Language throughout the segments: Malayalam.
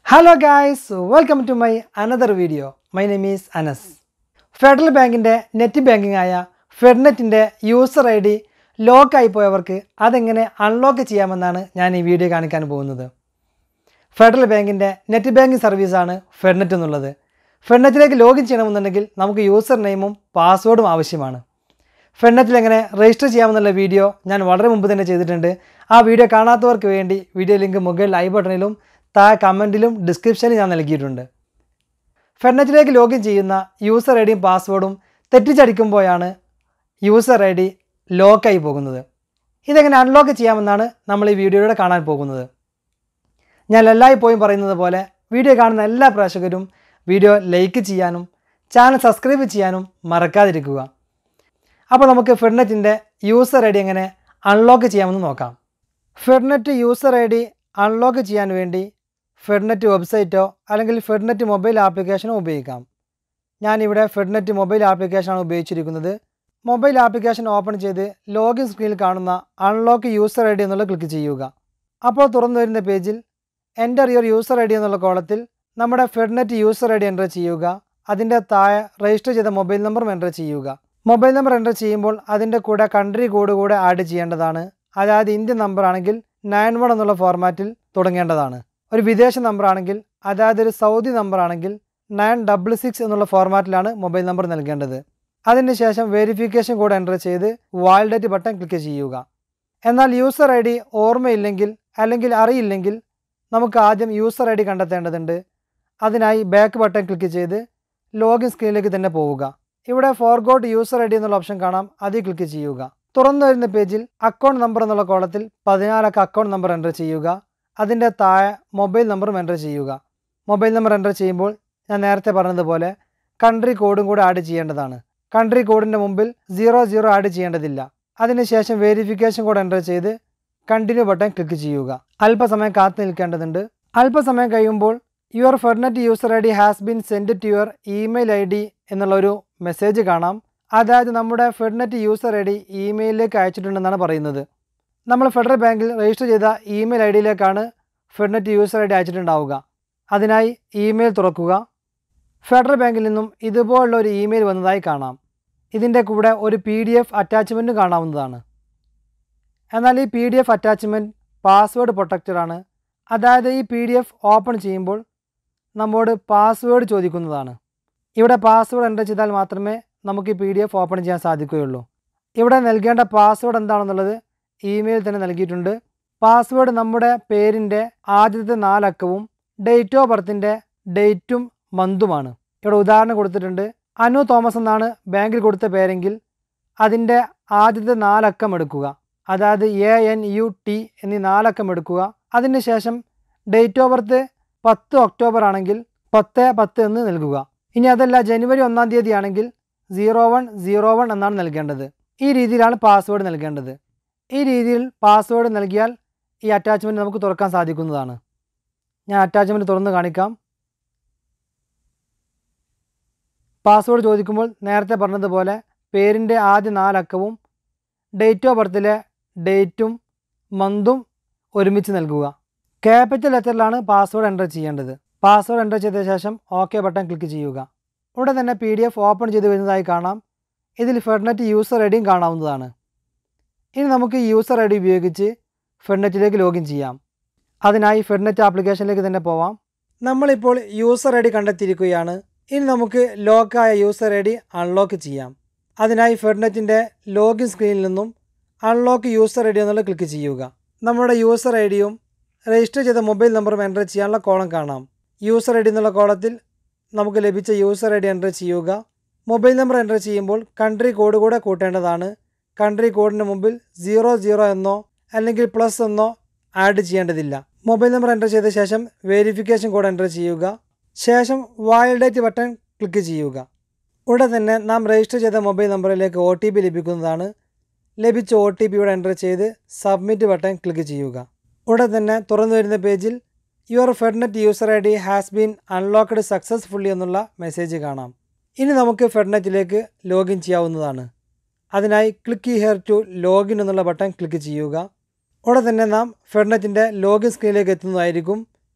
Hello guys, welcome to my another video. My name is Anas. Federal Bankinde net banking aya Fednetinte user ID lock ആയി പോയവർക്ക് അതെങ്ങനെ അൺലോക്ക് ചെയ്യാമെന്നാണ് ഞാൻ ഈ വീഡിയോ കാണിക്കാൻ പോകുന്നത്. ഫെഡറൽ ബാങ്കിന്റെ നെറ്റ് ബാങ്കിംഗ് സർവീസ് ആണ് ഫെഡ്നെറ്റ് എന്നുള്ളത്. ഫെഡ്നെറ്റിലേക്ക് ലോഗിൻ ചെയ്യണമെന്നുണ്ടെങ്കിൽ നമുക്ക് യൂസർ നെയിമും പാസ്വേഡും ആവശ്യമാണ്. ഫെഡ്നെറ്റിൽ എങ്ങനെ രജിസ്റ്റർ ചെയ്യാമെന്നുള്ള വീഡിയോ ഞാൻ വളരെ മുമ്പ് തന്നെ ചെയ്തിട്ടുണ്ട്. ആ വീഡിയോ കാണാത്തവർക്ക് വേണ്ടി വീഡിയോ ലിങ്ക് മുകളിൽ ഐ ബട്ടണിലും താഴെ കമൻറ്റിലും ഡിസ്ക്രിപ്ഷനിൽ ഞാൻ നൽകിയിട്ടുണ്ട്. ഫെഡ്നെറ്റിലേക്ക് ലോഗിൻ ചെയ്യുന്ന യൂസർ ഐ ഡിയും പാസ്വേഡും തെറ്റിച്ചടിക്കുമ്പോഴാണ് യൂസർ ഐ ഡി ലോക്കായി പോകുന്നത്. ഇതെങ്ങനെ അൺലോക്ക് ചെയ്യാമെന്നാണ് നമ്മൾ ഈ വീഡിയോയിലൂടെ കാണാൻ പോകുന്നത്. ഞാൻ എല്ലായ്പ്പോഴും പറയുന്നത് പോലെ വീഡിയോ കാണുന്ന എല്ലാ പ്രേക്ഷകരും വീഡിയോ ലൈക്ക് ചെയ്യാനും ചാനൽ സബ്സ്ക്രൈബ് ചെയ്യാനും മറക്കാതിരിക്കുക. അപ്പോൾ നമുക്ക് ഫെഡ്നെറ്റിൻ്റെ യൂസർ ഐ ഡി എങ്ങനെ അൺലോക്ക് ചെയ്യാമെന്ന് നോക്കാം. FedNet user I D unlock ചെയ്യാൻ വേണ്ടി ഫെഡ്നെറ്റ് വെബ്സൈറ്റോ അല്ലെങ്കിൽ ഫെഡ്നെറ്റ് മൊബൈൽ ആപ്ലിക്കേഷനോ ഉപയോഗിക്കാം. ഞാനിവിടെ ഫെഡ്നെറ്റ് മൊബൈൽ ആപ്ലിക്കേഷനാണ് ഉപയോഗിച്ചിരിക്കുന്നത്. മൊബൈൽ ആപ്ലിക്കേഷൻ ഓപ്പൺ ചെയ്ത് ലോഗിൻ സ്ക്രീനിൽ കാണുന്ന അൺലോക്ക് യൂസർ ഐ ഡി എന്നുള്ളത് ക്ലിക്ക് ചെയ്യുക. അപ്പോൾ തുറന്നു വരുന്ന പേജിൽ enter your user I D എന്നുള്ള കോളത്തിൽ നമ്മുടെ FedNet user I D enter ചെയ്യുക. അതിൻ്റെ താഴെ രജിസ്റ്റർ ചെയ്ത മൊബൈൽ നമ്പറും എൻ്റർ ചെയ്യുക. മൊബൈൽ നമ്പർ എൻ്റർ ചെയ്യുമ്പോൾ അതിൻ്റെ കൂടെ കൺട്രി കോഡ് കൂടെ ആഡ് ചെയ്യേണ്ടതാണ്. അതായത് ഇന്ത്യൻ നമ്പർ ആണെങ്കിൽ 91 എന്നുള്ള ഫോർമാറ്റിൽ തുടങ്ങേണ്ടതാണ്. ഒരു വിദേശ നമ്പർ ആണെങ്കിൽ അതായത് ഒരു സൗദി നമ്പർ ആണെങ്കിൽ 966 എന്നുള്ള ഫോർമാറ്റിലാണ് മൊബൈൽ നമ്പർ നൽകേണ്ടത്. അതിനുശേഷം വെരിഫിക്കേഷൻ കോഡ് എൻ്റർ ചെയ്ത് വാലിഡേറ്റ് ബട്ടൺ ക്ലിക്ക് ചെയ്യുക. എന്നാൽ യൂസർ ഐ ഡി ഓർമ്മയില്ലെങ്കിൽ അല്ലെങ്കിൽ അറിയില്ലെങ്കിൽ നമുക്ക് ആദ്യം യൂസർ ഐ ഡി കണ്ടെത്തേണ്ടതുണ്ട്. അതിനായി ബാക്ക് ബട്ടൺ ക്ലിക്ക് ചെയ്ത് ലോഗിൻ സ്ക്രീനിലേക്ക് തന്നെ പോവുക. ഇവിടെ ഫോർഗോട്ട് യൂസർ ഐ ഡി എന്നുള്ള ഓപ്ഷൻ കാണാം, അതിൽ ക്ലിക്ക് ചെയ്യുക. തുറന്നു വരുന്ന പേജിൽ അക്കൗണ്ട് നമ്പർ എന്നുള്ള കോളത്തിൽ 14 അക്ക അക്കൗണ്ട് നമ്പർ എൻ്റർ ചെയ്യുക. അതിൻ്റെ താഴെ മൊബൈൽ നമ്പറും എൻ്റർ ചെയ്യുക. മൊബൈൽ നമ്പർ എൻ്റർ ചെയ്യുമ്പോൾ ഞാൻ നേരത്തെ പറഞ്ഞതുപോലെ കൺട്രി കോഡും കൂടെ ആഡ് ചെയ്യേണ്ടതാണ്. കൺട്രി കോഡിൻ്റെ മുമ്പിൽ 00 ആഡ് ചെയ്യേണ്ടതില്ല. അതിനുശേഷം വെരിഫിക്കേഷൻ കോഡ് എൻ്റർ ചെയ്ത് കണ്ടിന്യൂ ബട്ടൺ ക്ലിക്ക് ചെയ്യുക. അല്പസമയം കാത്തു നിൽക്കേണ്ടതുണ്ട്. അല്പസമയം കഴിയുമ്പോൾ your FedNet user I D has been send to your email I D എന്നുള്ളൊരു മെസ്സേജ് കാണാം. അതായത് നമ്മുടെ ഫെഡ്നെറ്റ് യൂസർ ഐ ഡി ഇമെയിലിലേക്ക് അയച്ചിട്ടുണ്ടെന്നാണ് പറയുന്നത്. നമ്മൾ ഫെഡറൽ ബാങ്കിൽ രജിസ്റ്റർ ചെയ്ത ഇമെയിൽ ഐ ഡിയിലേക്കാണ് ഫെഡ്നെറ്റ് യൂസർ ഐ ഡി അയച്ചിട്ടുണ്ടാവുക. അതിനായി ഇമെയിൽ തുറക്കുക. ഫെഡറൽ ബാങ്കിൽ നിന്നും ഇതുപോലുള്ള ഒരു ഇമെയിൽ വന്നതായി കാണാം. ഇതിൻ്റെ കൂടെ ഒരു PDF അറ്റാച്ച്മെൻറ്റ് കാണാവുന്നതാണ്. എന്നാൽ ഈ PDF അറ്റാച്ച്മെൻറ്റ് പാസ്വേഡ് പ്രൊട്ടക്റ്റഡ് ആണ്. അതായത് ഈ PDF ഓപ്പൺ ചെയ്യുമ്പോൾ നമ്മോട് പാസ്വേഡ് ചോദിക്കുന്നതാണ്. ഇവിടെ പാസ്വേഡ് എൻ്റർ ചെയ്താൽ മാത്രമേ നമുക്ക് ഈ PDF ഓപ്പൺ ചെയ്യാൻ സാധിക്കുകയുള്ളൂ. ഇവിടെ നൽകേണ്ട പാസ്വേഡ് എന്താണെന്നുള്ളത് ഇമെയിൽ തന്നെ നൽകിയിട്ടുണ്ട്. പാസ്വേഡ് നമ്മുടെ പേരിൻ്റെ ആദ്യത്തെ 4 അക്കവും ഡേറ്റ് ഓഫ് ബർത്തിൻ്റെ ഡേറ്റും മന്തുമാണ്. ഇവിടെ ഉദാഹരണം കൊടുത്തിട്ടുണ്ട്. അനു തോമസ് എന്നാണ് ബാങ്കിൽ കൊടുത്ത പേരെങ്കിൽ അതിൻ്റെ ആദ്യത്തെ 4 അക്കം എടുക്കുക. അതായത് ANUT എന്നീ 4 അക്കം എടുക്കുക. അതിനുശേഷം ഡേറ്റ് ഓഫ് ബർത്ത് 10 ഒക്ടോബർ ആണെങ്കിൽ 10/10 എന്ന് നൽകുക. ഇനി അതല്ല ജനുവരി 1-ാം തീയതി ആണെങ്കിൽ 0101 എന്നാണ് നൽകേണ്ടത്. ഈ രീതിയിലാണ് പാസ്വേഡ് നൽകേണ്ടത്. ഈ രീതിയിൽ പാസ്വേഡ് നൽകിയാൽ ഈ അറ്റാച്ച്മെൻറ്റ് നമുക്ക് തുറക്കാൻ സാധിക്കുന്നതാണ്. ഞാൻ അറ്റാച്ച്മെൻറ്റ് തുറന്ന് കാണിക്കാം. പാസ്വേഡ് ചോദിക്കുമ്പോൾ നേരത്തെ പറഞ്ഞതുപോലെ പേരിൻ്റെ ആദ്യ 4 അക്കവും ഡേറ്റ് ഓഫ് ബർത്തിലെ ഡേറ്റും മന്തും ഒരുമിച്ച് നൽകുക. ക്യാപിറ്റൽ ലെറ്ററിലാണ് പാസ്വേഡ് എൻ്റർ ചെയ്യേണ്ടത്. പാസ്വേഡ് എൻ്റർ ചെയ്ത ശേഷം ഓക്കെ ബട്ടൺ ക്ലിക്ക് ചെയ്യുക. ഇവിടെ തന്നെ PDF ഓപ്പൺ ചെയ്ത് വരുന്നതായി കാണാം. ഇതിൽ ഫെഡ്നെറ്റ് യൂസർ ഐ ഡിയും കാണാവുന്നതാണ്. ഇനി നമുക്ക് ഈ യൂസർ ഐ ഡി ഉപയോഗിച്ച് ഫെഡ്നെറ്റിലേക്ക് ലോഗിൻ ചെയ്യാം. അതിനായി ഫെഡ്നെറ്റ് ആപ്ലിക്കേഷനിലേക്ക് തന്നെ പോവാം. നമ്മളിപ്പോൾ യൂസർ ഐ ഡി കണ്ടെത്തിയിരിക്കുകയാണ്. ഇനി നമുക്ക് ലോക്കായ യൂസർ ഐ ഡി അൺലോക്ക് ചെയ്യാം. അതിനായി ഫെഡ്നെറ്റിൻ്റെ ലോഗിൻ സ്ക്രീനിൽ നിന്നും അൺലോക്ക് യൂസർ ഐ ഡി എന്നുള്ളത് ക്ലിക്ക് ചെയ്യുക. നമ്മുടെ യൂസർ ഐ ഡിയും രജിസ്റ്റർ ചെയ്ത മൊബൈൽ നമ്പറും എൻ്റർ ചെയ്യാനുള്ള കോളം കാണാം. യൂസർ ഐ ഡി എന്നുള്ള കോളത്തിൽ നമുക്ക് ലഭിച്ച യൂസർ ഐ ഡി എൻ്റർ ചെയ്യുക. മൊബൈൽ നമ്പർ എൻ്റർ ചെയ്യുമ്പോൾ കൺട്രി കോഡ് കൂടെ കൂട്ടേണ്ടതാണ്. കൺട്രി കോഡിന് മുമ്പിൽ 00 എന്നോ അല്ലെങ്കിൽ പ്ലസ് എന്നോ ആഡ് ചെയ്യേണ്ടതില്ല. മൊബൈൽ നമ്പർ എൻ്റർ ചെയ്ത ശേഷം വെരിഫിക്കേഷൻ കോഡ് എൻ്റർ ചെയ്യുക. ശേഷം വാലിഡേറ്റ് ബട്ടൺ ക്ലിക്ക് ചെയ്യുക. ഉടൻ തന്നെ നാം രജിസ്റ്റർ ചെയ്ത മൊബൈൽ നമ്പറിലേക്ക് OTP ലഭിക്കുന്നതാണ്. ലഭിച്ച OTP ഇവിടെ എൻ്റർ ചെയ്ത് സബ്മിറ്റ് ബട്ടൺ ക്ലിക്ക് ചെയ്യുക. ഉടൻ തന്നെ തുറന്നു വരുന്ന പേജിൽ your FedNet user I D has been unlocked successfully എന്നുള്ള മെസ്സേജ് കാണാം. ഇനി നമുക്ക് ഫെഡ്നെറ്റിലേക്ക് ലോഗിൻ ചെയ്യാവുന്നതാണ്. അതിനായി ക്ലിക്ക് ഹിയർ ടു ലോഗിൻ എന്നുള്ള ബട്ടൺ ക്ലിക്ക് ചെയ്യുക. ഉടൻ തന്നെ നാം ഫെഡ്നെറ്റിൻ്റെ ലോഗിൻ സ്ക്രീനിലേക്ക് എത്തുന്നതായിരിക്കും.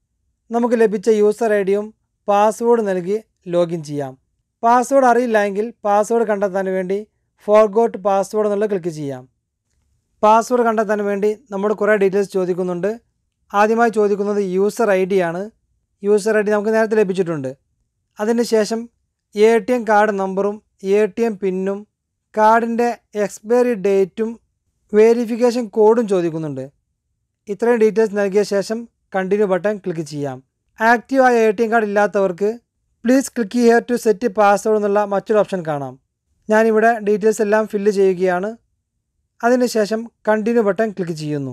നമുക്ക് ലഭിച്ച യൂസർ ഐ ഡിയും പാസ്വേഡ് നൽകി ലോഗിൻ ചെയ്യാം. പാസ്വേഡ് അറിയില്ല എങ്കിൽ പാസ്വേഡ് കണ്ടെത്താൻ വേണ്ടി ഫോർഗോട്ട് പാസ്വേഡ് എന്നുള്ളത് ക്ലിക്ക് ചെയ്യാം. പാസ്വേഡ് കണ്ടെത്താൻ വേണ്ടി നമ്മുടെ കുറേ ഡീറ്റെയിൽസ് ചോദിക്കുന്നുണ്ട്. ആദ്യമായി ചോദിക്കുന്നത് യൂസർ ഐ ഡി ആണ്. യൂസർ ഐ ഡി നമുക്ക് നേരത്തെ ലഭിച്ചിട്ടുണ്ട്. അതിനുശേഷം ATM കാർഡ് നമ്പറും ATM പിന്നും കാർഡിൻ്റെ എക്സ്പയറി ഡേറ്റും വേരിഫിക്കേഷൻ കോഡും ചോദിക്കുന്നുണ്ട്. ഇത്രയും ഡീറ്റെയിൽസ് നൽകിയ ശേഷം കണ്ടിന്യൂ ബട്ടൺ ക്ലിക്ക് ചെയ്യാം. ആക്റ്റീവായ ATM കാർഡ് ഇല്ലാത്തവർക്ക് please click here to set password എന്നുള്ള മറ്റൊരു ഓപ്ഷൻ കാണാം. ഞാനിവിടെ ഡീറ്റെയിൽസ് എല്ലാം ഫില്ല് ചെയ്യുകയാണ്. അതിനുശേഷം കണ്ടിന്യൂ ബട്ടൺ ക്ലിക്ക് ചെയ്യുന്നു.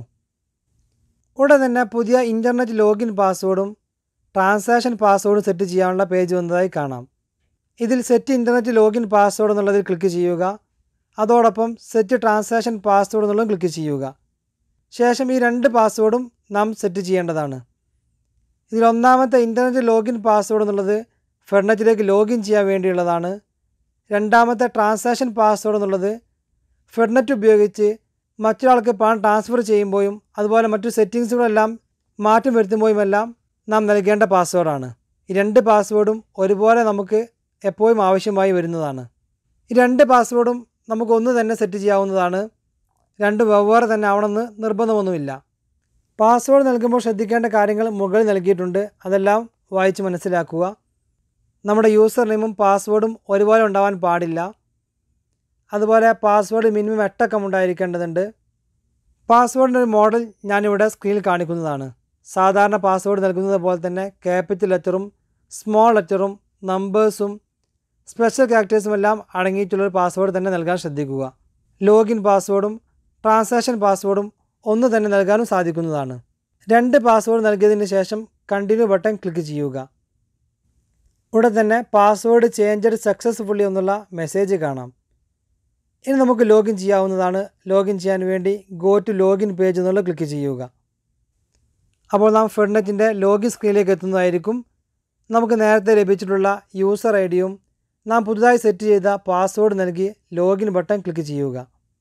ഉടൻ തന്നെ പുതിയ ഇൻ്റർനെറ്റ് ലോഗിൻ പാസ്വേഡും ട്രാൻസാക്ഷൻ പാസ്വേഡും സെറ്റ് ചെയ്യാനുള്ള പേജ് വന്നതായി കാണാം. ഇതിൽ സെറ്റ് ഇൻ്റർനെറ്റ് ലോഗിൻ പാസ്വേഡ് എന്നുള്ളതിൽ ക്ലിക്ക് ചെയ്യുക. അതോടൊപ്പം സെറ്റ് ട്രാൻസാക്ഷൻ പാസ്വേഡ് എന്നുള്ളതും ക്ലിക്ക് ചെയ്യുക. ശേഷം ഈ 2 പാസ്വേഡും നാം സെറ്റ് ചെയ്യേണ്ടതാണ്. ഇതിൽ ഒന്നാമത്തെ ഇൻ്റർനെറ്റ് ലോഗിൻ പാസ്വേഡ് എന്നുള്ളത് ഫെഡ്നെറ്റിലേക്ക് ലോഗിൻ ചെയ്യാൻ വേണ്ടിയുള്ളതാണ്. രണ്ടാമത്തെ ട്രാൻസാക്ഷൻ പാസ്വേഡ് എന്നുള്ളത് ഫെഡ്നെറ്റ് ഉപയോഗിച്ച് മറ്റൊരാൾക്ക് പണം ട്രാൻസ്ഫർ ചെയ്യുമ്പോഴും അതുപോലെ മറ്റു സെറ്റിങ്സുകളെല്ലാം മാറ്റം വരുത്തുമ്പോഴുമെല്ലാം നാം നൽകേണ്ട പാസ്വേഡാണ്. ഈ 2 പാസ്വേഡും ഒരുപോലെ നമുക്ക് എപ്പോഴും ആവശ്യമായി വരുന്നതാണ്. ഈ 2 പാസ്വേഡും നമുക്ക് ഒന്ന് തന്നെ സെറ്റ് ചെയ്യാവുന്നതാണ്. 2 വെവ്വേറെ തന്നെ ആവണമെന്ന് നിർബന്ധമൊന്നുമില്ല. പാസ്വേഡ് നൽകുമ്പോൾ ശ്രദ്ധിക്കേണ്ട കാര്യങ്ങൾ മുകളിൽ നൽകിയിട്ടുണ്ട്. അതെല്ലാം വായിച്ച് മനസ്സിലാക്കുക. നമ്മുടെ യൂസർ നെയിമും പാസ്വേഡും ഒരുപോലെ ഉണ്ടാവാൻ പാടില്ല. അതുപോലെ പാസ്വേഡ് മിനിമം 8 അക്കം ഉണ്ടായിരിക്കേണ്ടതുണ്ട്. പാസ്വേഡിൻ്റെ ഒരു മോഡൽ ഞാനിവിടെ സ്ക്രീനിൽ കാണിക്കുന്നതാണ്. സാധാരണ പാസ്വേഡ് നൽകുന്നത് പോലെ തന്നെ ക്യാപിറ്റൽ ലെറ്ററും സ്മോൾ ലെറ്ററും നമ്പേഴ്സും സ്പെഷ്യൽ ക്യാരക്ടേഴ്സും എല്ലാം അടങ്ങിയിട്ടുള്ളൊരു പാസ്വേഡ് തന്നെ നൽകാൻ ശ്രദ്ധിക്കുക. ലോഗിൻ പാസ്വേഡും ട്രാൻസാക്ഷൻ പാസ്വേഡും ഒന്ന് തന്നെ നൽകാനും സാധിക്കുന്നതാണ്. 2 പാസ്വേഡ് നൽകിയതിന് ശേഷം കണ്ടിന്യൂ ബട്ടൺ ക്ലിക്ക് ചെയ്യുക. ഉടൻ തന്നെ പാസ്വേഡ് ചേഞ്ചഡ് സക്സസ്ഫുള്ളി എന്നുള്ള മെസ്സേജ് കാണാം. ഇനി നമുക്ക് ലോഗിൻ ചെയ്യാവുന്നതാണ്. ലോഗിൻ ചെയ്യാൻ വേണ്ടി ഗോ ടു ലോഗിൻ പേജ് എന്നുള്ള ക്ലിക്ക് ചെയ്യുക. അപ്പോൾ നാം ഫെഡ്നെറ്റിൻ്റെ ലോഗിൻ സ്ക്രീനിലേക്ക് എത്തുന്നതായിരിക്കും. നമുക്ക് നേരത്തെ ലഭിച്ചിട്ടുള്ള യൂസർ ഐ ഡിയും നാം പുതുതായി സെറ്റ് ചെയ്ത പാസ്വേഡ് നൽകി ലോഗിൻ ബട്ടൺ ക്ലിക്ക് ചെയ്യുക.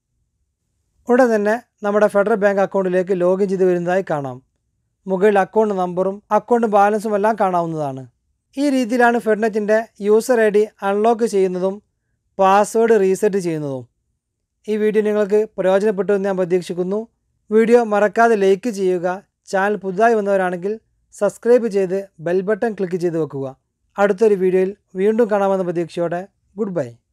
ഉടൻ തന്നെ നമ്മുടെ ഫെഡറൽ ബാങ്ക് അക്കൗണ്ടിലേക്ക് ലോഗിൻ ചെയ്ത് വരുന്നതായി കാണാം. മുകളിൽ അക്കൗണ്ട് നമ്പറും അക്കൗണ്ട് ബാലൻസും എല്ലാം കാണാവുന്നതാണ്. ഈ രീതിയിലാണ് ഫെഡ്നെറ്റിൻ്റെ യൂസർ ഐ ഡി അൺലോക്ക് ചെയ്യുന്നതും പാസ്വേഡ് റീസെറ്റ് ചെയ്യുന്നതും. ഈ വീഡിയോ നിങ്ങൾക്ക് പ്രയോജനപ്പെട്ടു എന്ന് ഞാൻ പ്രതീക്ഷിക്കുന്നു. വീഡിയോ മറക്കാതെ ലൈക്ക് ചെയ്യുക. ചാനൽ പുതുതായി വന്നവരാണെങ്കിൽ സബ്സ്ക്രൈബ് ചെയ്ത് ബെൽ ബട്ടൺ ക്ലിക്ക് ചെയ്ത് വെക്കുക. അടുത്തൊരു വീഡിയോയിൽ വീണ്ടും കാണാമെന്ന പ്രതീക്ഷയോടെ ഗുഡ് ബൈ.